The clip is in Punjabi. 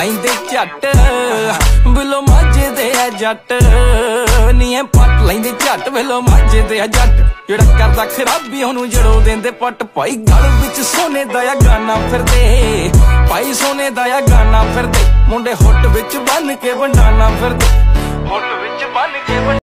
ਲੈਂਦੇ ਝੱਟ ਬਿਲੋ ਮਾਝੇ ਦੇ ਆ ਜੱਟ ਨੀ ਪੱਟ ਲੈਂਦੇ ਝੱਟ ਬਿਲੋ ਮਾਝੇ ਦੇ ਆ ਜੱਟ ਜਿਹੜਾ ਕਰਦਾ ਖਰਾਬੀ ਉਹਨੂੰ ਜੜੋ ਦਿੰਦੇ ਪੱਟ ਭਾਈ ਗਲ ਵਿੱਚ ਸੋਨੇ ਦਾ ਆ ਗਾਨਾ ਫਿਰਦੇ ਭਾਈ ਸੋਨੇ ਦਾ ਆ ਗਾਨਾ ਫਿਰਦੇ ਮੁੰਡੇ ਹੁੱਟ ਵਿੱਚ ਬੰਨ ਕੇ ਵੰਡਾਨਾ ਫਿਰਦੇ ਹੁੱਟ ਵਿੱਚ ਬੰਨ ਕੇ